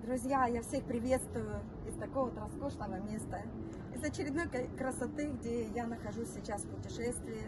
Друзья, я всех приветствую из такого вот роскошного места, из очередной красоты, где я нахожусь сейчас в путешествии.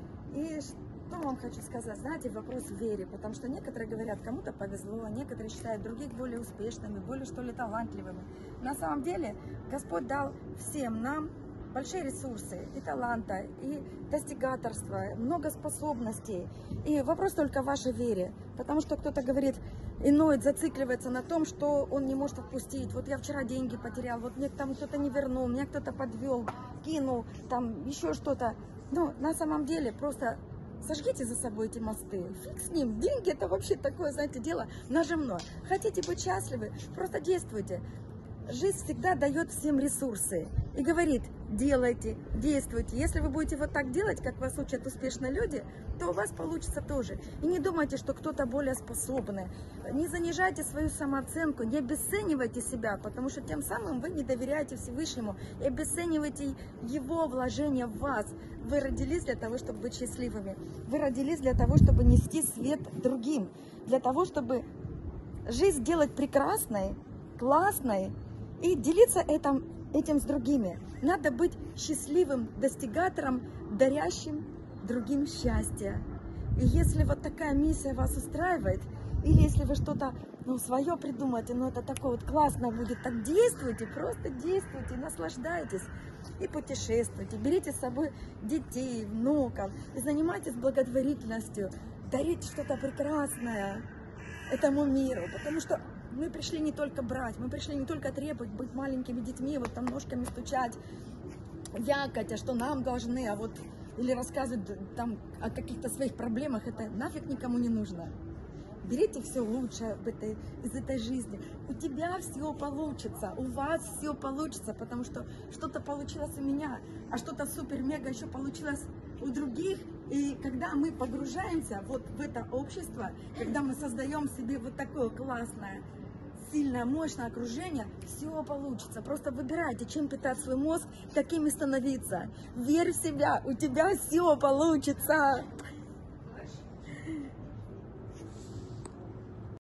И что вам хочу сказать, знаете, вопрос в вере, потому что некоторые говорят, кому-то повезло, некоторые считают других более успешными, более что ли талантливыми. На самом деле Господь дал всем нам большие ресурсы, и таланта, и достигаторства, много способностей. И вопрос только в вашей вере. Потому что кто-то говорит, иной зацикливается на том, что он не может отпустить. Вот я вчера деньги потерял, вот мне там кто-то не вернул, меня кто-то подвел, кинул, там еще что-то. Но на самом деле просто сожгите за собой эти мосты. Фиг с ним. Деньги это вообще такое, знаете, дело нажимное. Хотите быть счастливы? Просто действуйте. Жизнь всегда дает всем ресурсы и говорит, делайте, действуйте. Если вы будете вот так делать, как вас учат успешные люди, то у вас получится тоже. И не думайте, что кто-то более способный. Не занижайте свою самооценку, не обесценивайте себя, потому что тем самым вы не доверяете Всевышнему и обесцениваете его вложение в вас. Вы родились для того, чтобы быть счастливыми. Вы родились для того, чтобы нести свет другим. Для того, чтобы жизнь делать прекрасной, классной, и делиться этим с другими. Надо быть счастливым достигатором, дарящим другим счастье. И если вот такая миссия вас устраивает, или если вы что-то свое придумаете, это такое вот классно будет, так действуйте, просто действуйте, наслаждайтесь и путешествуйте. Берите с собой детей, внуков и занимайтесь благотворительностью. Дарите что-то прекрасное этому миру, потому что мы пришли не только брать, мы пришли не только требовать, быть маленькими детьми, вот там ножками стучать, вякать, а что нам должны, а вот, или рассказывать там о каких-то своих проблемах, это нафиг никому не нужно. Берите все лучшее из этой жизни. У тебя все получится, у вас все получится, потому что что-то получилось у меня, а что-то супер-мега еще получилось у других. И когда мы погружаемся вот в это общество, когда мы создаем себе вот такое классное, сильное, мощное окружение, все получится. Просто выбирайте, чем питать свой мозг, каким и становиться. Верь в себя, у тебя все получится.